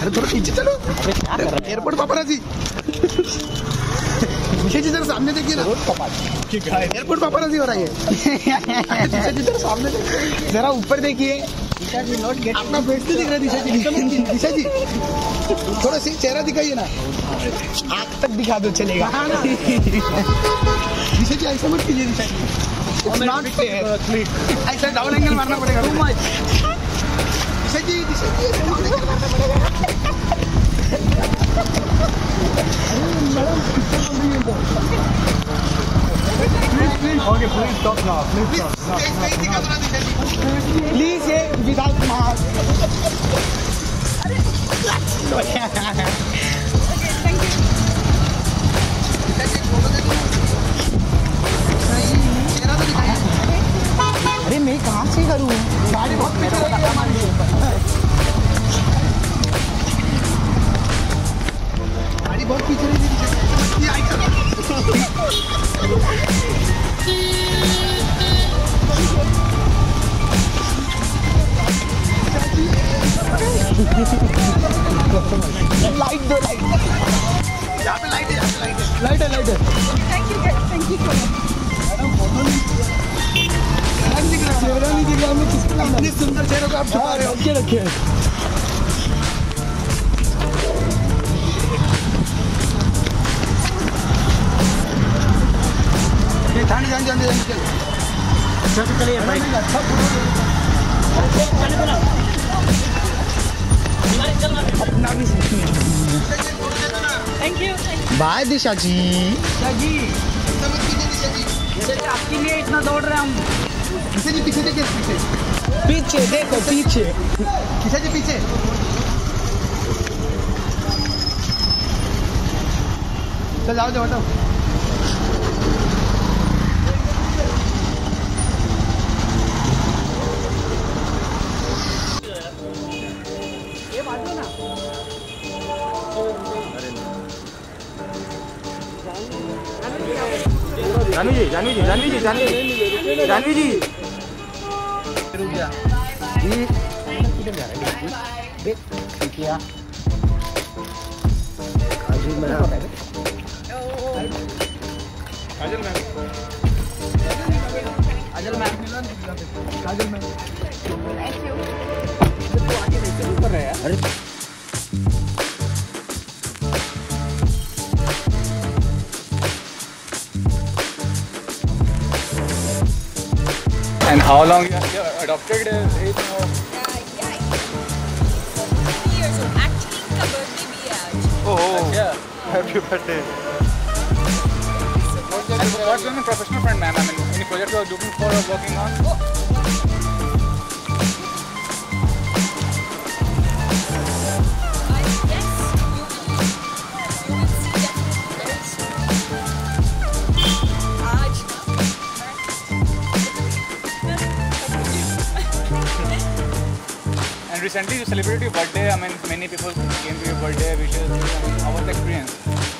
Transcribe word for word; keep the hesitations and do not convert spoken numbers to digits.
अरे थोड़ा पीछे चलो। एयरपोर्ट पापराजी। दिशा जी जरा सामने देखिए ना। एयरपोर्ट पापराजी हो रहा है। दिशा जी जरा सामने देखिए। जरा ऊपर देखिए। Disha ji not get. अपना फेस नहीं दिख रहा दिशा जी। दिशा जी थोड़ा सी चेहरा दिखाइए ना। आँख तक दिखा दो चलेगा। दिशा जी ऐसा मत कीजिए दिशा जी। ऐसा डाउन एंगल मारना पड़ेगा। दिशा जी दिशा जी डाउन एंगल मारना पड़ेगा। Okay, please stop now. Please stop. Please say without mask. Okay, thank you. अरे मैं कहाँ से करूँ? गाड़ी बहुत पीछे लगी है हमारी। गाड़ी बहुत पीछे लगी है। लाइट दो लाइट। यहाँ पे लाइट है, यहाँ पे लाइट है। लाइट है, लाइट है। Thank you, guys. Thank you so much. Madam photo नहीं दिख रहा, चेहरा नहीं दिख रहा। मैं किसको इतने सुंदर चेहरे को आप छुपा रहे हो? क्या रखे? जान जान जान जान चल चलिए भाई। अपना भी Thank you. Bye Disha ji. Disha ji, आपके लिए इतना दौड़ रहे हैं हम। दिशा जी पीछे देखिए, पीछे पीछे देखो, पीछे। दिशा जी पीछे। चल जाओ जाओ हटाओ। ये बाजू ना। जानवी जी, जानवी जी, जानवी जी, जानवी जी, जानवी जी। रुक जा। जी। किधर जा रहे हैं? देख क्या? Kajal ma'am. Kajal ma'am. Kajal ma'am. Kajal ma'am. Thank you. तो आगे देखते ऊपर रहे यार। And how long you have adopted it now? Uh, yeah, three years old. Actually, इसका birthday भी है आज. Oh, yeah. Happy birthday. And what's your professional friend, ma'am? I mean, any project you are looking for or working on? Oh. I guess you will, you will see definitely very soon. आज And recently you celebrated your birthday. I mean, many people came to your birthday wishes. I mean, how was the experience?